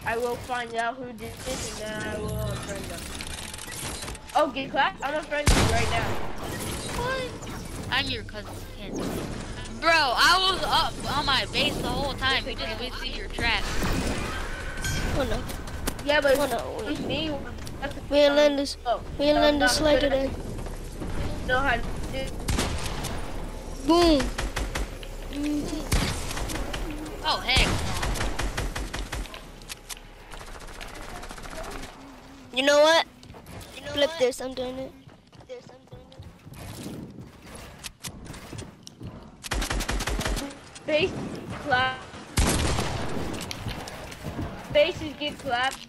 I will find out who did this and then I will unfriend them. Oh, get clapped? I'm unfriending you right now. What? I'm your cousin's kid. Bro, I was up on my base the whole time. You just wasted your trap. Oh no. Yeah, but Oh no. it's me. We didn't land this. We didn't land this slide today. Know how to do. Boom. Oh, heck. You know what? Flip this. I'm doing it. Base clap. Bases get clapped.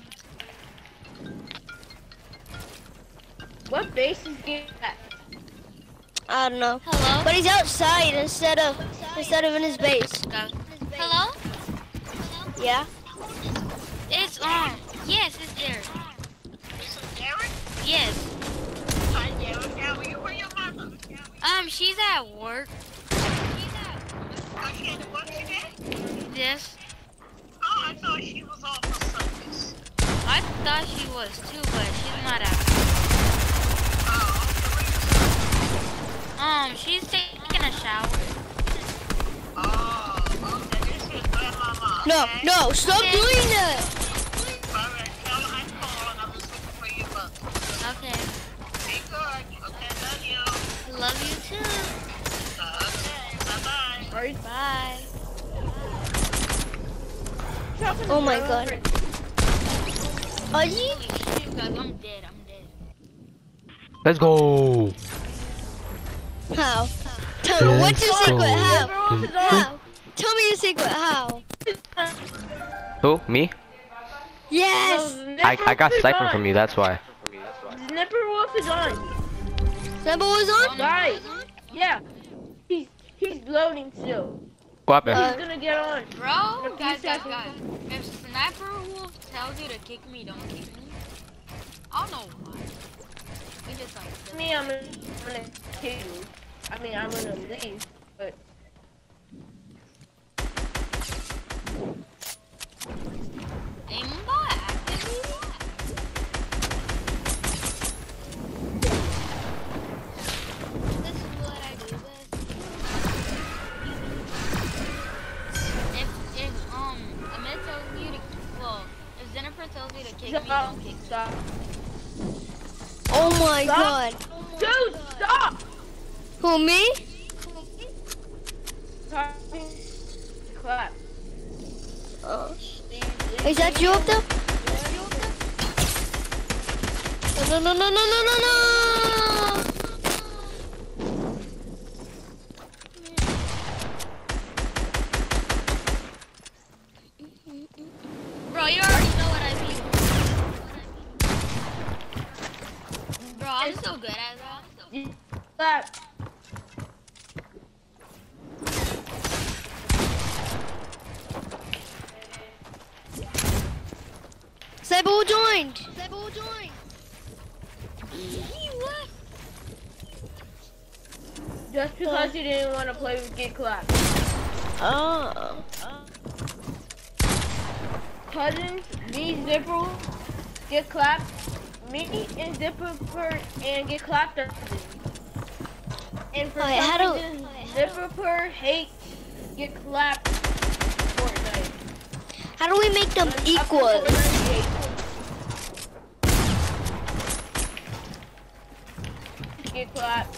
What bases get clapped? I don't know. Hello? But he's outside instead of in his base. Hello? Yeah. It's yes, it's Derek. Is it Derek? Yes. Hi, Derek. How are you? Where your mother? She's at work. Oh, she had to work today? Yes. Oh, I thought she was off for service. I thought she was too, but she's not at Oh, she's taking a shower. oh, okay. This is grandmama. No, Okay? no, stop Okay. doing that. All right, tell her I'm calling. I was looking for your mother. Okay. Be good. Okay, love you. Love you too. Okay, bye-bye. Right? Bye. Oh my god. Are you? Holy shit, guys, I'm dead. Let's go. How? Tell me, what's your secret? How? Everyone's on. How? Tell me your secret. How? Who? Me? Yes. I got siphoned from you, that's why. Snipper Wolf is on. Sniper was on? Right. Yeah. He's loading still. What happened? He's gonna get on. Bro, guys. If Sniper Wolf tells you to kick me, don't kick me. I don't know why. We just like Me, I'm gonna kill you. I mean, I'm gonna leave, but aimbot activity. This is what I do best. If Amit tells you to, well, if Jennifer tells you to kick me, stop. don't kick me. Stop. Oh my Stop. god. Dude, stop! Who, me? Clap. Is that you up there? No, no, no, no, no, no, no! Bro, you already know what I mean. Bro, I'm so good at that. Clap. Sniper who joined? Just because you didn't want to play with Get Clapped. Oh. Cousins, me, Zipper, Get Clapped. Me and Zipper and Get Clapped are cousins. And for Alright, some how do- reason, Zipper hates Get Clapped Fortnite. How do we make them equal? Get Clapped.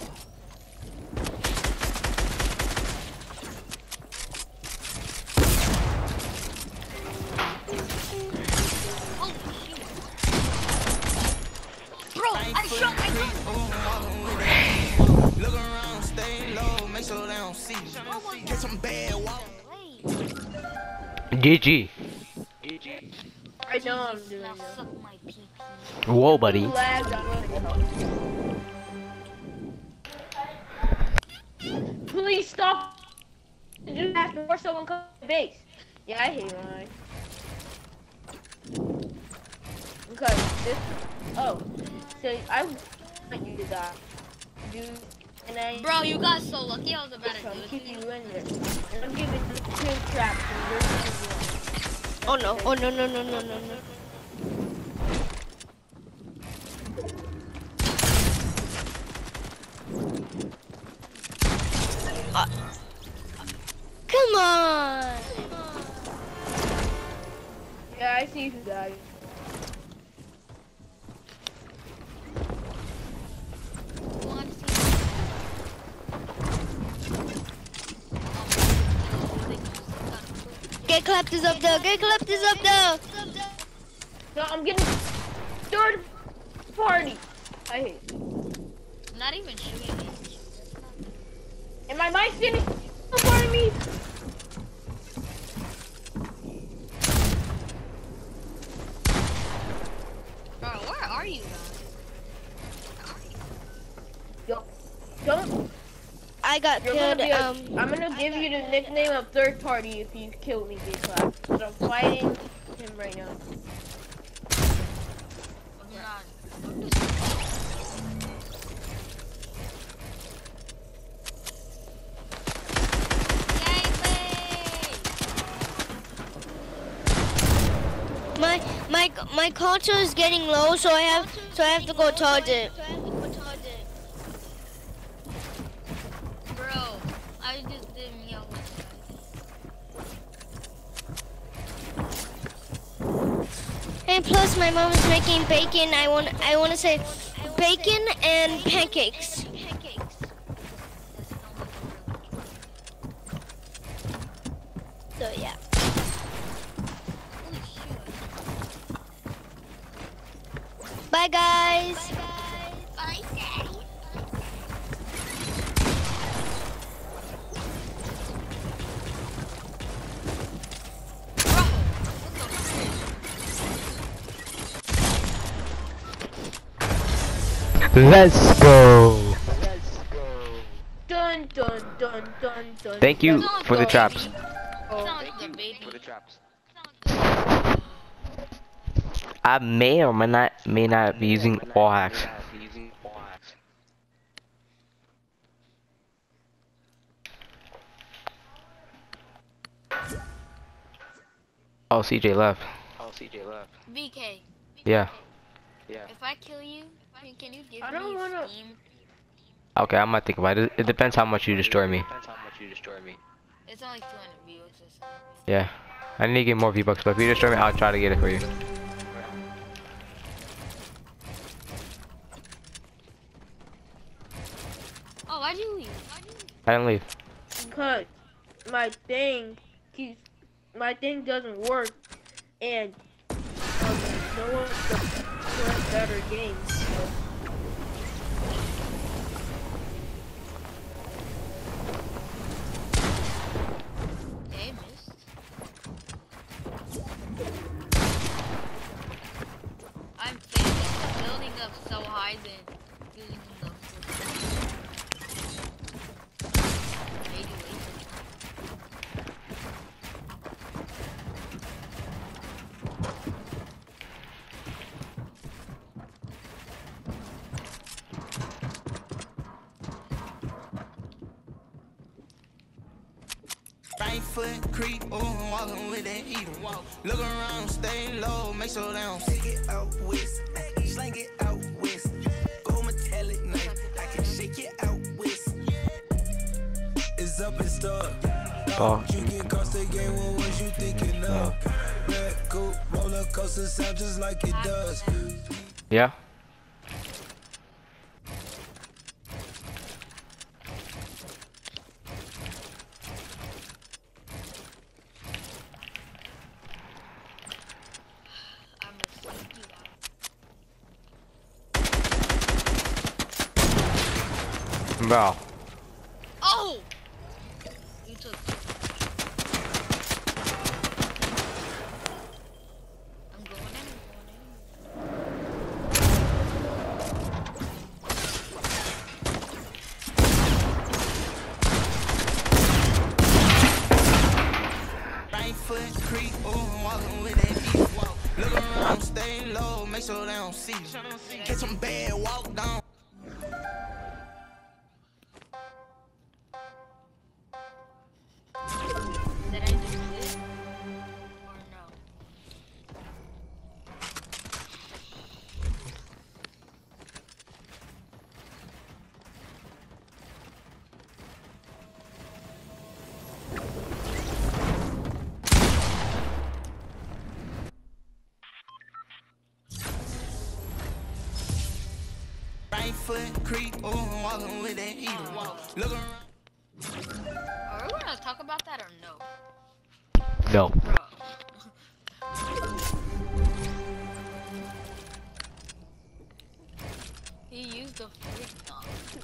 Bro, I shot my gun. Look around, stay low, make sure they don't see you. Get some bad walk. GG. I know I'm doing Now it. suck my pee. Whoa, buddy. Lagged, I'm gonna go. Please stop. Do that before someone comes to base. Yeah, I hate mine. Okay, this. Oh, so I want you to die. Dude, and I. Bro, you got so lucky. I was about to I'm do it. keeping you in there. And I'm giving you 2 traps. And you're gonna do it. Oh no. Oh no no no no no no. Come on. Yeah, I see you guys. Get clapped is up there. Get clapped is up there. No, I'm getting third party. I hate it. Not even shooting it. And my mic's getting third party me. Bro, where are you guys? Yo, don't. I got You're gonna killed. be I'm gonna give you the nickname of third party if you kill me, Big Clap. So I'm fighting him right now. I'm not. I'm just... My control is getting low, so I have to go charge it. Bro, I just did me out. And plus, my mom is making bacon. I want to say bacon and pancakes. So yeah. Bye guys. Bye, Daddy. Let's go. Dun dun dun dun dun. Thank you dun, for the dun. traps. I may or may not be using all hacks. Oh, CJ left. BK. Yeah. If I kill you, can you give I don't me wanna- Steam? Okay, I might think about it. It depends how much you destroy me. It's only 200 views. Yeah. I need to get more V-Bucks, but if you destroy me, I'll try to get it for you. Oh, why'd you leave? I didn't leave. Because my thing doesn't work, and no one's playing better games. So. They missed. I'm thinking building up so high than using the Right foot creep, ooh, walking with that heater. Look around, stay low, make sure they don't stick it out west, slang it out west. Go metallic knife, I can shake it out west. It's up and stuck. Oh. You get across the game, what was you thinking of? Red coupe, roller coaster sound just like it does. Yeah. I'm a sneaky guy. Bro. Oh! You took. I'm going in. Right foot creep, ooh, walking with that heater. Look around, stay low, make sure they don't see you. Get some bad, walk down. Did I do it? Or no? foot creep, oh, I'm walking with that heater. Look around. Are we gonna talk about that or no? No. Bro. He used the freak knob.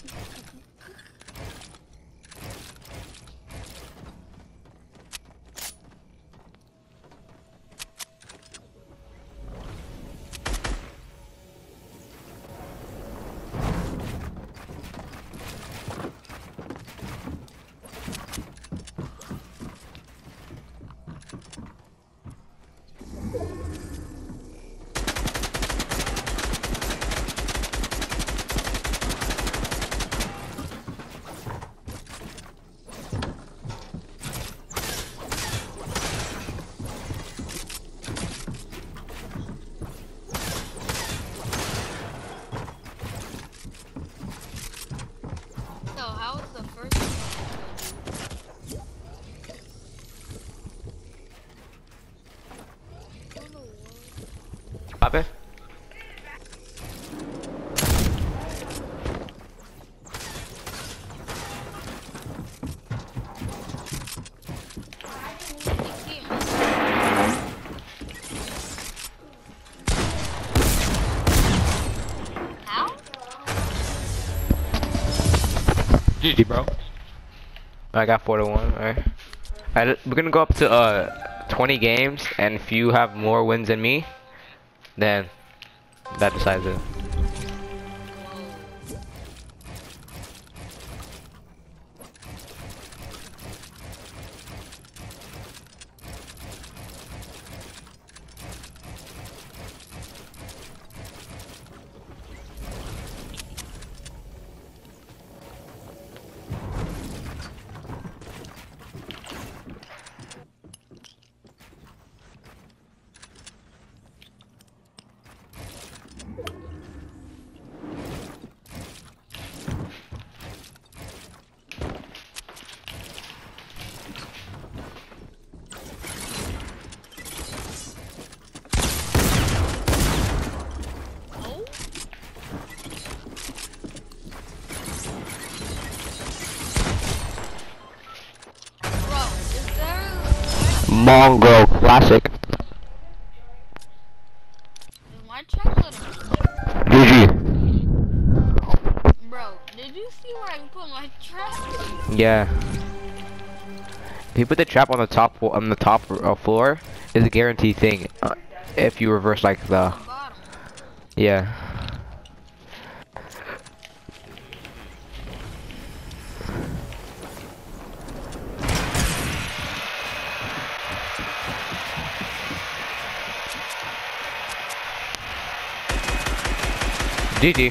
So how was the first one? Pop it. How? GG, bro. I got 4-1. Alright. We're gonna go up to 20 games, and if you have more wins than me, then that decides it. Mongo classic. My chocolate. GG. Bro, did you see where I put my trap? Yeah. If you put the trap on the top floor, is a guaranteed thing. If you reverse like the. Bottom. Yeah. GG.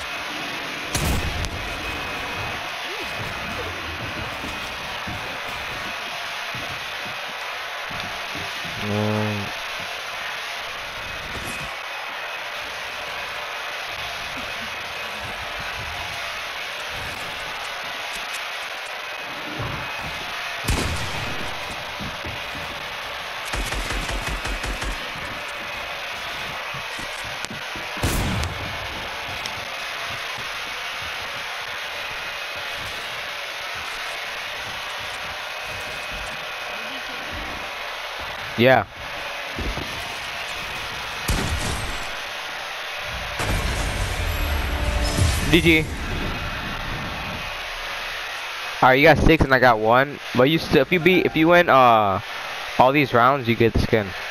Yeah. GG. Alright, you got 6 and I got 1. But you still, if you win all these rounds, you get the skin.